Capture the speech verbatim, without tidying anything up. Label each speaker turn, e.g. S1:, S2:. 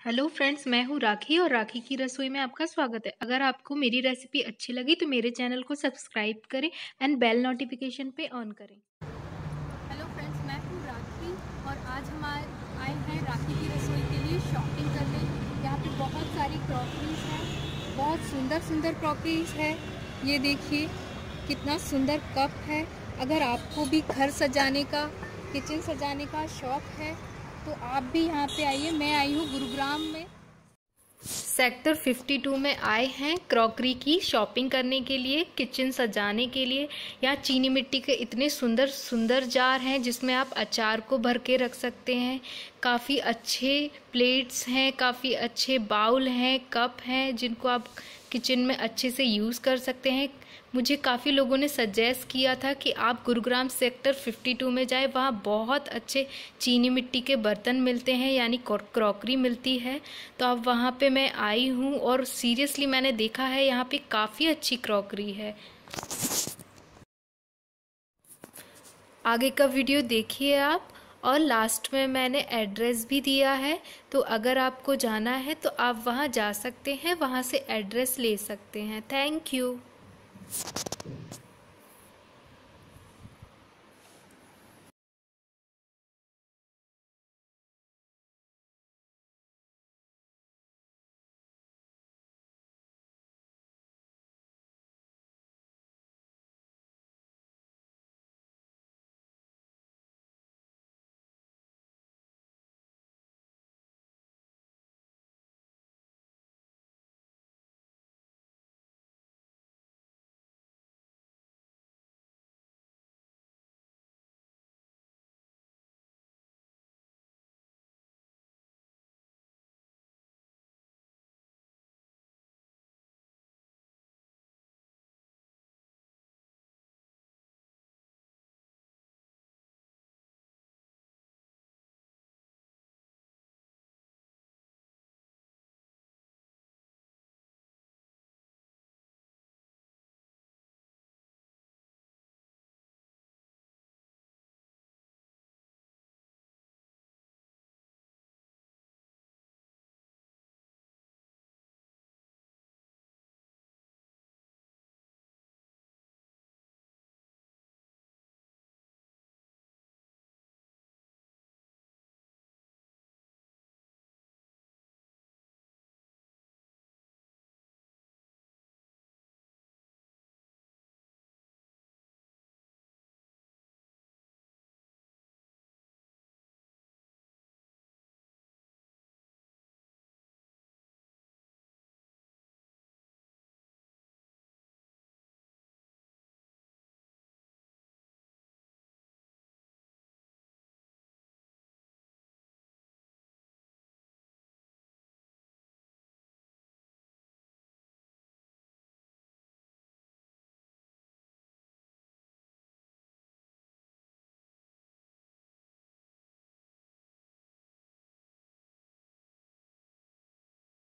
S1: Hello friends, मैं हूँ राखी और राखी की रसोई में आपका स्वागत है। अगर आपको मेरी रेसिपी अच्छी लगी तो मेरे चैनल को सब्सक्राइब करें एंड बेल नोटिफिकेशन पे ऑन करें।
S2: हेलो फ्रेंड्स, मैं हूँ राखी और आज हम आए आए हैं राखी की रसोई के लिए शॉपिंग करने। यहाँ पे बहुत सारी क्रॉकरीज हैं, बहुत सुंदर सुंदर क्रॉकरीज है। ये देखिए कितना सुंदर कप है। अगर आपको भी घर सजाने का, किचन सजाने का शौक़ है तो आप भी यहाँ पे आइए। मैं आई हूँ गुरुग्राम में,
S1: सेक्टर बावन में आए हैं क्रॉकरी की शॉपिंग करने के लिए, किचन सजाने के लिए। यहाँ चीनी मिट्टी के इतने सुंदर सुंदर जार हैं जिसमें आप अचार को भर के रख सकते हैं। काफ़ी अच्छे प्लेट्स हैं, काफ़ी अच्छे बाउल हैं, कप हैं जिनको आप किचन में अच्छे से यूज़ कर सकते हैं। मुझे काफ़ी लोगों ने सजेस्ट किया था कि आप गुरुग्राम सेक्टर बावन में जाएं, वहाँ बहुत अच्छे चीनी मिट्टी के बर्तन मिलते हैं, यानी क्रॉकरी मिलती है। तो अब वहाँ पे मैं आई हूँ और सीरियसली मैंने देखा है यहाँ पे काफ़ी अच्छी क्रॉकरी है। आगे का वीडियो देखिए आप, और लास्ट में मैंने एड्रेस भी दिया है, तो अगर आपको जाना है तो आप वहाँ जा सकते हैं, वहाँ से एड्रेस ले सकते हैं। Thank you.